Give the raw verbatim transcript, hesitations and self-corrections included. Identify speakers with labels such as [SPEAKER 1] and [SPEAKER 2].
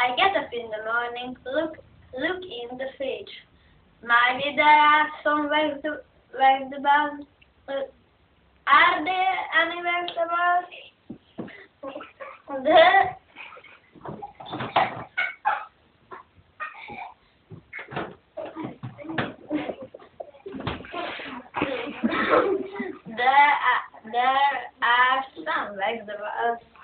[SPEAKER 1] I get up in the morning, look look in the fridge. Maybe there are some vegeta vegetables. Uh, are there any vegetables? There, there, are, there are some vegetables.